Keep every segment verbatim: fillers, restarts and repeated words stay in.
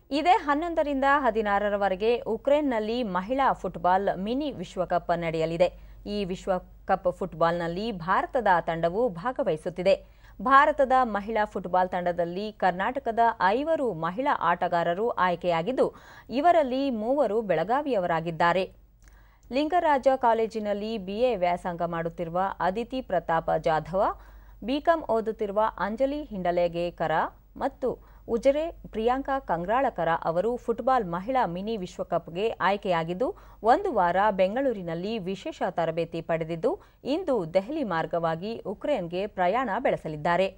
ಇದೇ ಹನ್ನೊಂದರಿಂದ ಹದಿನಾರರವರೆಗೆ ಉಕ್ರೇನ್ನಲ್ಲಿ ಮಹಿಳಾ ಫುಟ್ಬಾಲ್ ಮಿನಿ ವಿಶ್ವಕಪ್ ನಡೆಯಲಿದೆ. ಈ ವಿಶ್ವಕಪ್ ಫುಟ್ಬಾಲ್ನಲ್ಲಿ ಭಾರತದ ತಂಡವು ಭಾಗವಹಿಸುತ್ತಿದೆ. ಭಾರತದ ಮಹಿಳಾ ಫುಟ್ಬಾಲ್ ತಂಡದಲ್ಲಿ ಕರ್ನಾಟಕದ ಐವರು ಮಹಿಳಾ ಆಟಗಾರರು ಆಯ್ಕೆಯಾಗಿದ್ದು, ಇವರಲ್ಲಿ ಮೂವರು ಬೆಳಗಾವಿಯವರಾಗಿದ್ದಾರೆ. ಲಿಂಗರಾಜ ಕಾಲೇಜಿನಲ್ಲಿ ಬಿಎ ವ್ಯಾಸಂಗ ಮಾಡುತ್ತಿರುವ ಅದಿತಿ ಪ್ರತಾಪ ಜಾಧವ, ಬಿಕಾಂ ಓದುತ್ತಿರುವ ಅಂಜಲಿ ಹಿಂಡಲೆಗೇಕರ ಮತ್ತು ಉಜಿರೆ ಪ್ರಿಯಾಂಕಾ ಕಂಗ್ರಾಳಕರ ಅವರು ಫುಟ್ಬಾಲ್ ಮಹಿಳಾ ಮಿನಿ ವಿಶ್ವಕಪ್ಗೆ ಆಯ್ಕೆಯಾಗಿದ್ದು, ಒಂದು ವಾರ ಬೆಂಗಳೂರಿನಲ್ಲಿ ವಿಶೇಷ ತರಬೇತಿ ಪಡೆದಿದ್ದು, ಇಂದು ದೆಹಲಿ ಮಾರ್ಗವಾಗಿ ಉಕ್ರೇನ್ಗೆ ಪ್ರಯಾಣ ಬೆಳೆಸಲಿದ್ದಾರೆ.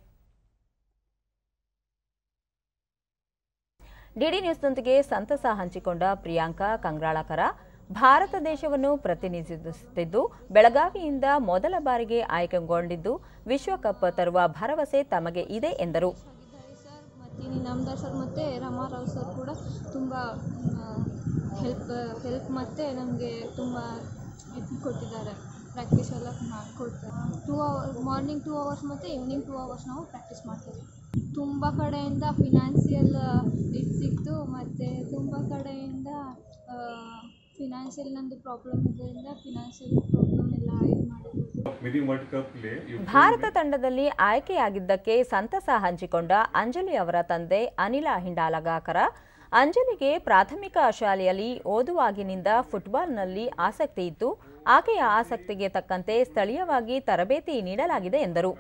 ಡಿಡಿ ನ್ಯೂಸ್ನೊಂದಿಗೆ ಸಂತಸ ಹಂಚಿಕೊಂಡ ಪ್ರಿಯಾಂಕಾ ಕಂಗ್ರಾಳಕರ, ಭಾರತ ದೇಶವನ್ನು ಪ್ರತಿನಿಧಿಸುತ್ತಿದ್ದು ಬೆಳಗಾವಿಯಿಂದ ಮೊದಲ ಬಾರಿಗೆ ಆಯ್ಕೆಗೊಂಡಿದ್ದು ವಿಶ್ವಕಪ್ ತರುವ ಭರವಸೆ ತಮಗೆ ಇದೆ ಎಂದರು. ನಾಮದಾರ್ ಸರ್ ಮತ್ತು ರಮಾರಾವ್ ಸರ್ ಕೂಡ ತುಂಬ ಹೆಲ್ಪ್ ಹೆಲ್ಪ್ ಮತ್ತು ನಮಗೆ ತುಂಬ ಇದು ಕೊಟ್ಟಿದ್ದಾರೆ. ಪ್ರಾಕ್ಟೀಸ್ ಎಲ್ಲ ಮಾಡಿಕೊಡ್ತಾರೆ. Two hour morning two hours ಮತ್ತು ಈವ್ನಿಂಗ್ ಟೂ ಅವರ್ಸ್ ನಾವು ಪ್ರಾಕ್ಟೀಸ್ ಮಾಡ್ತೀವಿ. ತುಂಬ ಕಡೆಯಿಂದ ಫಿನಾನ್ಸಿಯಲ್ ಇದು ಸಿಕ್ತು ಮತ್ತು ತುಂಬ ಕಡೆಯಿಂದ ಫಿನಾನ್ಷಿಯಲ್ ನಂದು ಪ್ರಾಬ್ಲಮ್ ಇದರಿಂದ ಫಿನಾನ್ಷಿಯಲ್ ಪ್ರಾಬ್ಲಮ್ ಎಲ್ಲ ಇದು ಮಾಡಿರೋದು. ಭಾರತ ತಂಡದಲ್ಲಿ ಆಯ್ಕೆಯಾಗಿದ್ದಕ್ಕೆ ಸಂತಸ ಹಂಚಿಕೊಂಡ ಅಂಜಲಿ ಅವರ ತಂದೆ ಅನಿಲ ಹಿಂಡಲಗಾಕರ, ಅಂಜಲಿಗೆ ಪ್ರಾಥಮಿಕ ಶಾಲೆಯಲ್ಲಿ ಓದುವಾಗಿನಿಂದ ಫುಟ್ಬಾಲ್ನಲ್ಲಿ ಆಸಕ್ತಿ ಇತ್ತು. ಆಕೆಯ ಆಸಕ್ತಿಗೆ ತಕ್ಕಂತೆ ಸ್ಥಳೀಯವಾಗಿ ತರಬೇತಿ ನೀಡಲಾಗಿದೆ ಎಂದರು.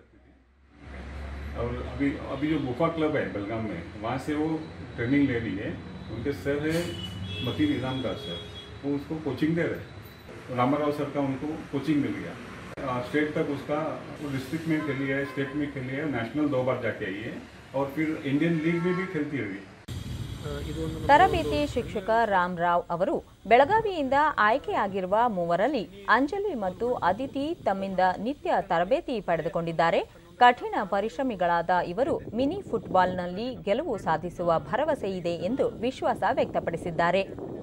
वो उसको कोचिंग दे रहे, रामाराव सर का उनको कोचिंग मिल गया. स्टेट तक उसका डिस्ट्रिक्ट में खेली है, स्टेट में खेली है, नेशनल दो बार जाके आई है और फिर इंडियन लीग में भी खेलती रही. ತರಬೇತಿ ಶಿಕ್ಷಕ ರಾಮರಾವ್ ಅವರು ಬೆಳಗಾವಿಯಿಂದ ಆಯ್ಕೆಯಾಗಿರುವ ಮೂವರಲ್ಲಿ ಅಂಜಲಿ ಮತ್ತು ಅದಿತಿ ತಮ್ಮಿಂದ ನಿತ್ಯ ತರಬೇತಿ ಪಡೆದುಕೊಂಡಿದ್ದಾರೆ. ಕಠಿಣ ಪರಿಶ್ರಮಿಗಳಾದ ಇವರು ಮಿನಿ ಫುಟ್ಬಾಲ್ನಲ್ಲಿ ಗೆಲುವು ಸಾಧಿಸುವ ಭರವಸೆ ಇದೆ ಎಂದು ವಿಶ್ವಾಸ ವ್ಯಕ್ತಪಡಿಸಿದ್ದಾರೆ.